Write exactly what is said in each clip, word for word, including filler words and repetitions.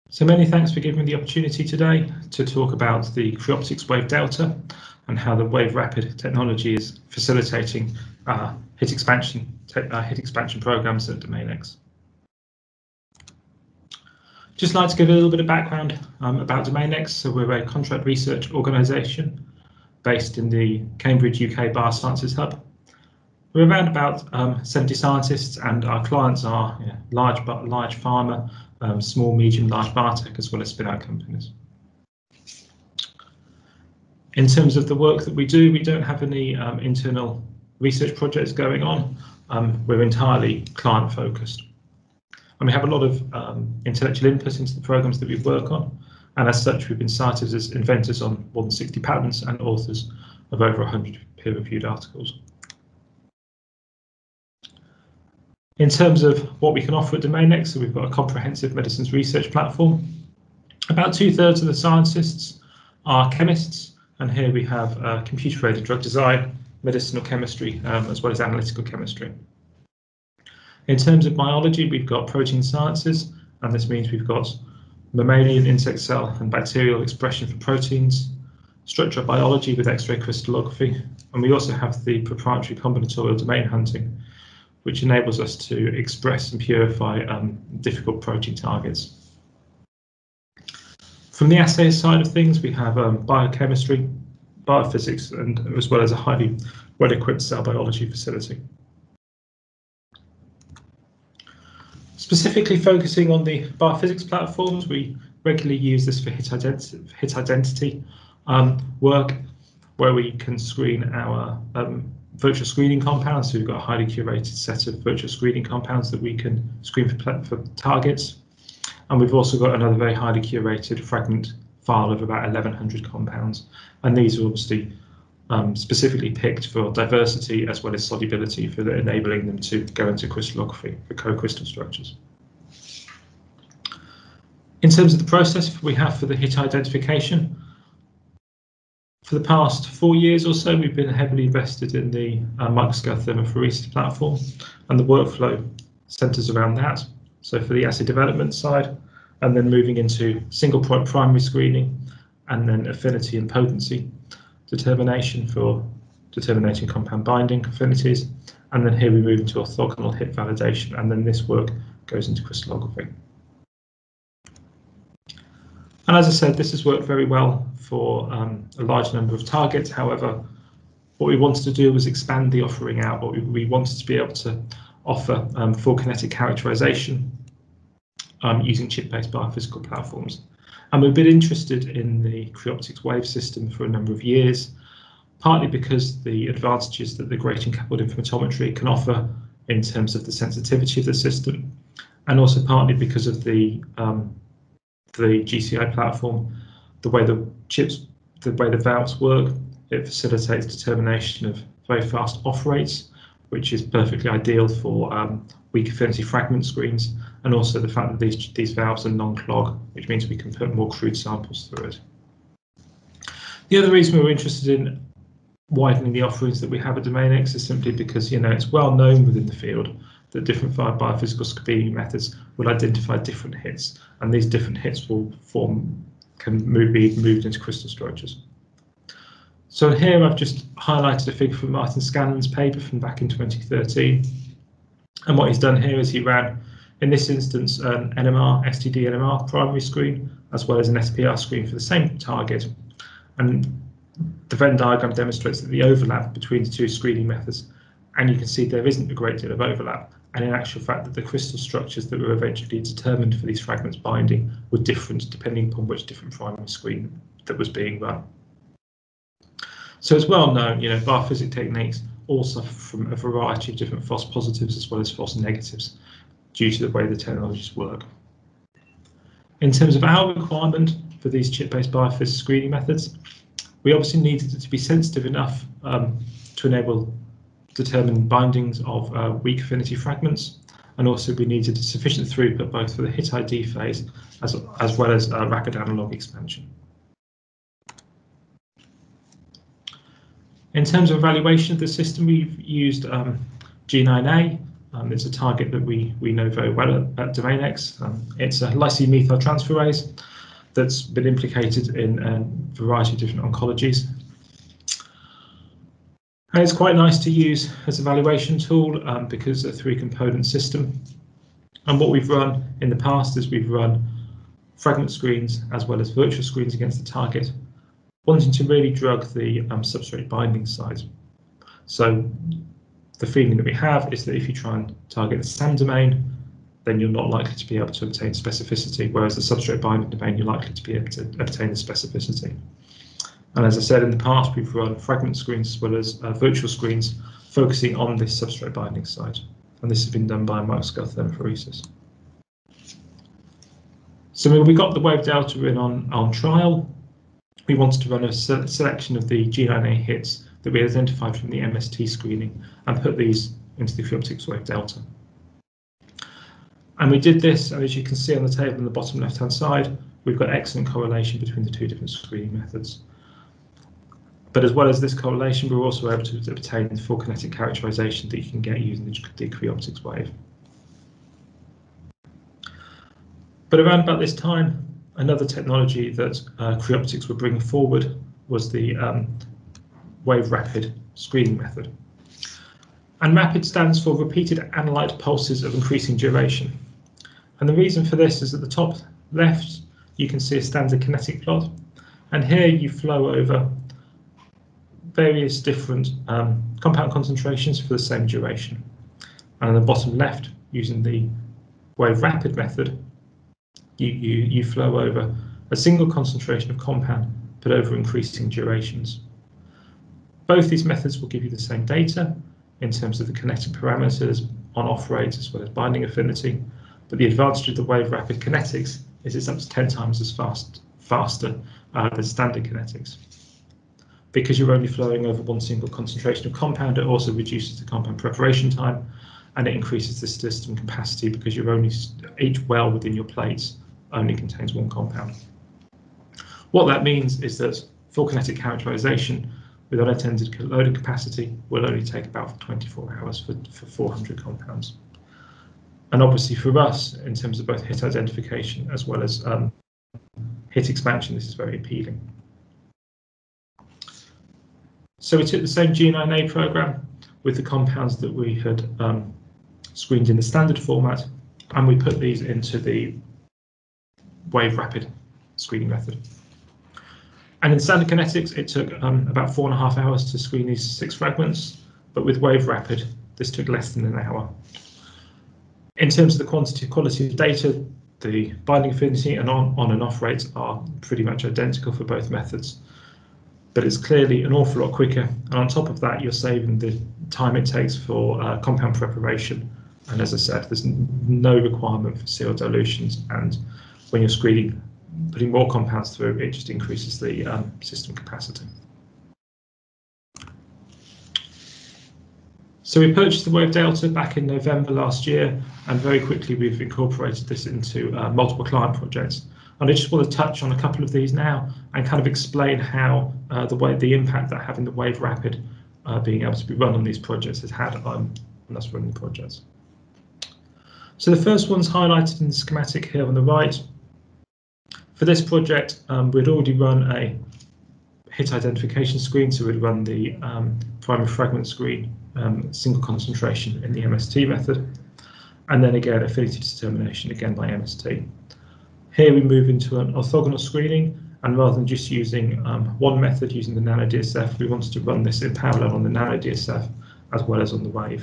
So many thanks for giving me the opportunity today to talk about the Creoptix Wave Delta and how the Wave Rapid technology is facilitating uh, hit expansion uh, hit expansion programs at DomainX. Just like to give a little bit of background um, about DomainX. So we're a contract research organisation based in the Cambridge U K Biosciences Hub. We're around about um, seventy scientists, and our clients are you know, large, large pharma, um, small, medium, large biotech, as well as spin-out companies. In terms of the work that we do, we don't have any um, internal research projects going on. Um, we're entirely client-focused, and we have a lot of um, intellectual input into the programs that we work on. And as such, we've been cited as inventors on more than sixty patents and authors of over one hundred peer-reviewed articles. In terms of what we can offer at DomainX, so we've got a comprehensive medicines research platform. About two thirds of the scientists are chemists, and here we have uh, computer-aided drug design, medicinal chemistry, um, as well as analytical chemistry. In terms of biology, we've got protein sciences, and this means we've got mammalian, insect cell, and bacterial expression for proteins, structural biology with X-ray crystallography, and we also have the proprietary combinatorial domain hunting, which enables us to express and purify um, difficult protein targets. From the assay side of things, we have um, biochemistry, biophysics, and as well as a highly well-equipped cell biology facility. Specifically focusing on the biophysics platforms, we regularly use this for hit identity, hit identity um, work, where we can screen our um, virtual screening compounds. So we've got a highly curated set of virtual screening compounds that we can screen for, for targets. And we've also got another very highly curated fragment file of about eleven hundred compounds. And these are obviously um, specifically picked for diversity as well as solubility, for the, enabling them to go into crystallography for co-crystal structures. In terms of the process we have for the hit identification, for the past four years or so, we've been heavily invested in the uh, microscale thermophoresis platform, and the workflow centres around that. So for the assay development side, and then moving into single point primary screening, and then affinity and potency determination for determining compound binding affinities, and then here we move into orthogonal hit validation, and then this work goes into crystallography. And as I said, this has worked very well for um, a large number of targets. However, what we wanted to do was expand the offering out. What we, we wanted to be able to offer um, full kinetic characterization um, using chip-based biophysical platforms. And we've been interested in the Creoptix Wave system for a number of years, partly because the advantages that the grating coupled interferometry can offer in terms of the sensitivity of the system, and also partly because of the um, the G C I platform, the way the chips, the way the valves work, it facilitates determination of very fast off rates, which is perfectly ideal for um, weak affinity fragment screens, and also the fact that these these valves are non-clog, which means we can put more crude samples through it. The other reason we were interested in widening the offerings that we have at DomainX is simply because you know it's well known within the field that different biophysical screening methods will identify different hits, and these different hits will form can move, be moved into crystal structures. So here I've just highlighted a figure from Martin Scanlon's paper from back in twenty thirteen, and what he's done here is he ran, in this instance, an N M R, S T D N M R primary screen, as well as an S P R screen for the same target, and the Venn diagram demonstrates that the overlap between the two screening methods, and you can see there isn't a great deal of overlap, and in actual fact that the crystal structures that were eventually determined for these fragments binding were different depending upon which different primary screen that was being run. So it's well known, you know, biophysics techniques all suffer from a variety of different false positives as well as false negatives due to the way the technologies work. In terms of our requirement for these chip-based biophysics screening methods, we obviously needed it to be sensitive enough um, to enable determine bindings of uh, weak affinity fragments, and also we needed sufficient throughput both for the hit I D phase as, as well as uh, rapid analog expansion. In terms of evaluation of the system, we've used um, G nine A Um, it's a target that we, we know very well at, at DomainX. Um, it's a lysine methyltransferase that's been implicated in a variety of different oncologies. And it's quite nice to use as an evaluation tool um, because it's a three-component system. And what we've run in the past is we've run fragment screens as well as virtual screens against the target, wanting to really drug the um, substrate binding site. So the feeling that we have is that if you try and target the S A M domain, then you're not likely to be able to obtain specificity, whereas the substrate binding domain, you're likely to be able to obtain the specificity. And as I said in the past, we've run fragment screens as well as uh, virtual screens focusing on this substrate binding site. And this has been done by microscale thermophoresis. So when we got the wave delta in on, on trial, we wanted to run a se selection of the G nine A hits that we identified from the M S T screening and put these into the Creoptix wave delta. And we did this, and as you can see on the table on the bottom left-hand side, we've got excellent correlation between the two different screening methods. But as well as this correlation, we were also able to obtain the full kinetic characterization that you can get using the, the Creoptix wave. But around about this time, another technology that uh, Creoptix were bringing forward was the um, wave rapid screening method. And RAPID stands for repeated analyte pulses of increasing duration. And the reason for this is at the top left, you can see a standard kinetic plot. And here you flow over various different um, compound concentrations for the same duration. And on the bottom left, using the wave rapid method, you, you, you flow over a single concentration of compound, but over increasing durations. Both these methods will give you the same data in terms of the kinetic parameters, on-off rates, as well as binding affinity. But the advantage of the wave rapid kinetics is it's up to ten times as fast, faster uh, than standard kinetics. Because you're only flowing over one single concentration of compound, it also reduces the compound preparation time, and it increases the system capacity because you're only each well within your plates only contains one compound. What that means is that full kinetic characterization with unattended loading capacity will only take about twenty-four hours for, for four hundred compounds. And obviously for us, in terms of both hit identification as well as um, hit expansion, this is very appealing. So we took the same G nine A program with the compounds that we had um, screened in the standard format, and we put these into the wave rapid screening method. And in standard kinetics, it took um, about four and a half hours to screen these six fragments, but with wave rapid, this took less than an hour. In terms of the quantity and quality of data, the binding affinity and on, on and off rates are pretty much identical for both methods. But it's clearly an awful lot quicker, and on top of that, you're saving the time it takes for uh, compound preparation. And as I said, there's no requirement for serial dilutions, and when you're screening, putting more compounds through, it just increases the um, system capacity. So we purchased the wave delta back in November last year, and very quickly we've incorporated this into uh, multiple client projects. And I just want to touch on a couple of these now and kind of explain how uh, the way the impact that having the wave rapid uh, being able to be run on these projects has had on us running the projects. So the first one's highlighted in the schematic here on the right. For this project, um, we'd already run a hit identification screen, so we'd run the um, primary fragment screen, um, single concentration in the M S T method, and then again affinity determination again by M S T. Here we move into an orthogonal screening, and rather than just using um, one method using the NanoDSF, we wanted to run this in parallel on the NanoDSF as well as on the wave.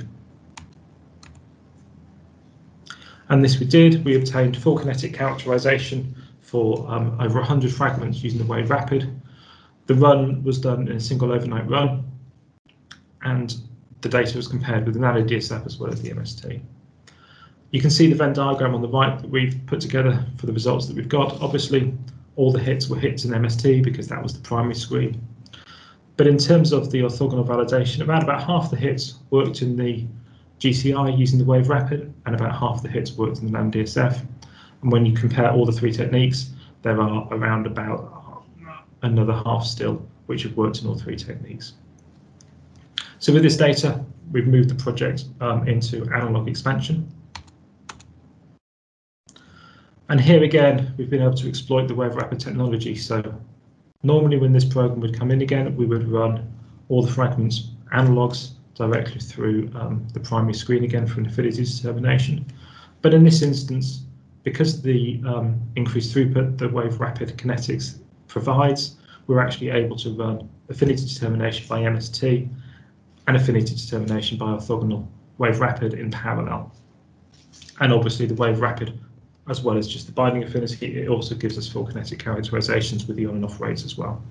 And this we did. We obtained full kinetic characterization for um, over one hundred fragments using the wave rapid. The run was done in a single overnight run, and the data was compared with the NanoDSF as well as the M S T. You can see the Venn diagram on the right that we've put together for the results that we've got. Obviously, all the hits were hits in M S T because that was the primary screen. But in terms of the orthogonal validation, around about half the hits worked in the G C I using the wave rapid, and about half the hits worked in the NanoDSF. And when you compare all the three techniques, there are around about another half still which have worked in all three techniques. So with this data, we've moved the project um, into analog expansion. And here again, we've been able to exploit the WaveRapid technology. So normally when this program would come in again, we would run all the fragments analogs directly through um, the primary screen again for an affinity determination. But in this instance, because the um, increased throughput that WaveRapid Kinetics provides, we're actually able to run affinity determination by M S T and affinity determination by orthogonal WaveRapid in parallel. And obviously the WaveRapid, as well as just the binding affinity, it also gives us full kinetic characterizations with the on and off rates as well.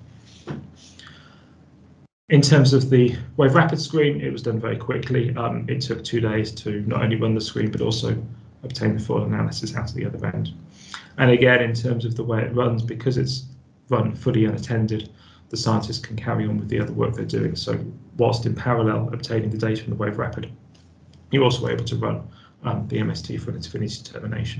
In terms of the WaveRapid screen, it was done very quickly. Um, it took two days to not only run the screen, but also obtain the full analysis out of the other end. And again, in terms of the way it runs, because it's run fully unattended, the scientists can carry on with the other work they're doing. So whilst in parallel obtaining the data from the WaveRapid, you're also able to run um, the M S T for an affinity determination.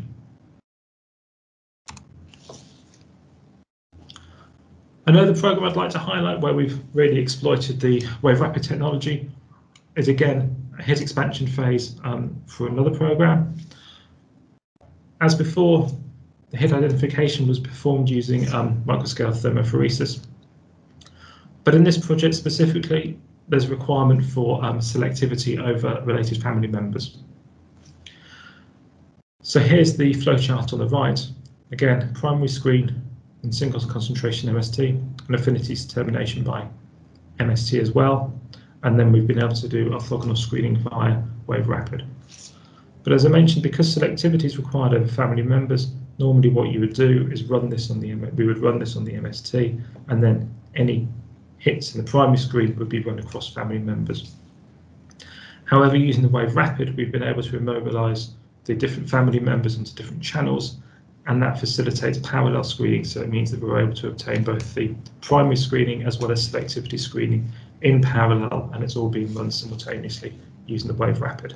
Another program I'd like to highlight where we've really exploited the WaveRapid technology is again a hit expansion phase um, for another program. As before, the hit identification was performed using um, microscale thermophoresis. But in this project specifically, there's a requirement for um, selectivity over related family members. So here's the flowchart on the right. Again, primary screen and single concentration M S T, and affinity determination by M S T as well. And then we've been able to do orthogonal screening via WaveRapid. But as I mentioned, because selectivity is required over family members, normally what you would do is run this on the we would run this on the M S T, and then any hits in the primary screen would be run across family members. However, using the WaveRapid, we've been able to immobilize the different family members into different channels, and that facilitates parallel screening. So it means that we're able to obtain both the primary screening as well as selectivity screening in parallel, and it's all being run simultaneously using the WaveRapid.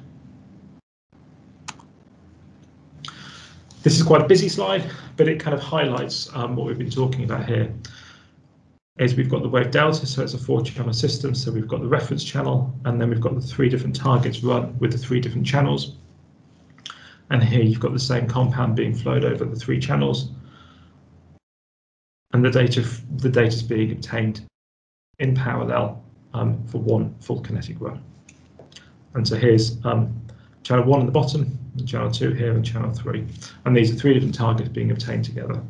This is quite a busy slide, but it kind of highlights um, what we've been talking about here. Is we've got the wave delta, so it's a four channel system. So we've got the reference channel, and then we've got the three different targets run with the three different channels. And here you've got the same compound being flowed over the three channels, and the data the data is being obtained in parallel um, for one full kinetic run. And so here's um, channel one on the bottom, and channel two here, and channel three, and these are three different targets being obtained together.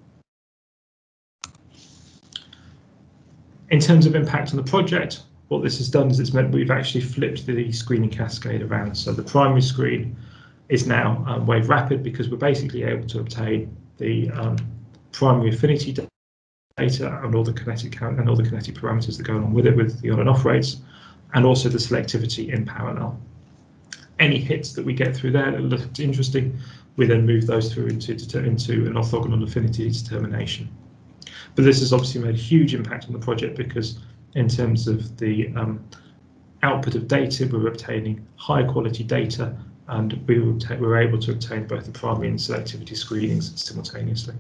In terms of impact on the project, what this has done is it's meant we've actually flipped the screening cascade around. So the primary screen is now um, WaveRapid, because we're basically able to obtain the um, primary affinity data and all the kinetic and all the kinetic parameters that go along with it, with the on and off rates, and also the selectivity in parallel. Any hits that we get through there that look interesting, we then move those through into into an orthogonal affinity determination. But this has obviously made a huge impact on the project, because in terms of the um, output of data, we're obtaining high quality data, and we were, we were able to obtain both the primary and selectivity screenings simultaneously.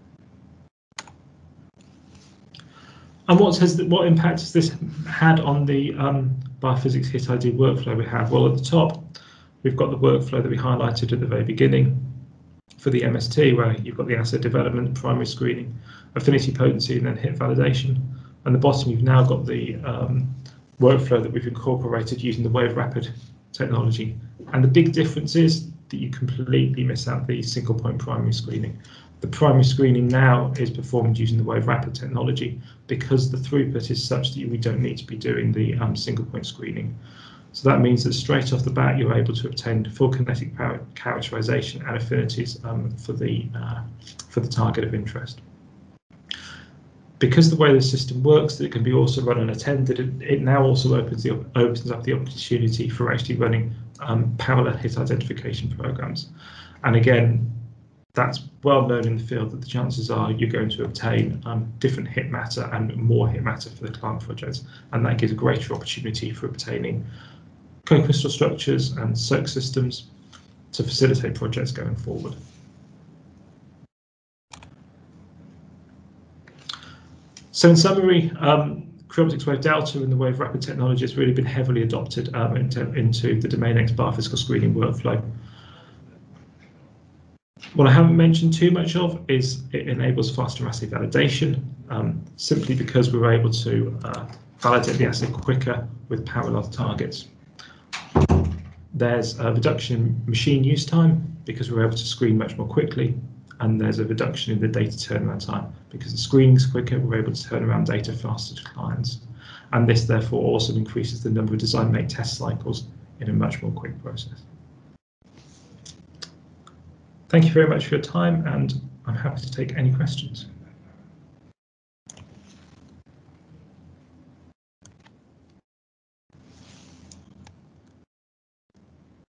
And what has the, what impact has this had on the um, biophysics hit I D workflow we have? Well, at the top, we've got the workflow that we highlighted at the very beginning for the M S T, where you've got the assay development, primary screening, affinity potency, and then hit validation. And the bottom, you've now got the um, workflow that we've incorporated using the WaveRapid technology. And the big difference is that you completely miss out the single point primary screening. The primary screening now is performed using the WaveRapid technology, because the throughput is such that we don't need to be doing the um, single point screening. So that means that straight off the bat, you're able to obtain full kinetic characterization and affinities um, for the uh, for the target of interest. Because the way the system works, that it can be also run unattended, it, it now also opens the opens up the opportunity for actually running um, parallel hit identification programs. And again, that's well known in the field that the chances are you're going to obtain um, different hit matter and more hit matter for the client projects, and that gives a greater opportunity for obtaining co-crystal structures and circ systems to facilitate projects going forward. So in summary, um, Cryptics Wave Delta and the Wave Rapid technology has really been heavily adopted um, into, into the Domain X biophysical screening workflow. What I haven't mentioned too much of is it enables faster assay validation, um, simply because we're able to uh, validate the assay quicker with parallel targets. There's a reduction in machine use time because we're able to screen much more quickly, and there's a reduction in the data turnaround time because the screening is quicker, we're able to turn around data faster to clients. And this therefore also increases the number of design make test cycles in a much more quick process. Thank you very much for your time, and I'm happy to take any questions.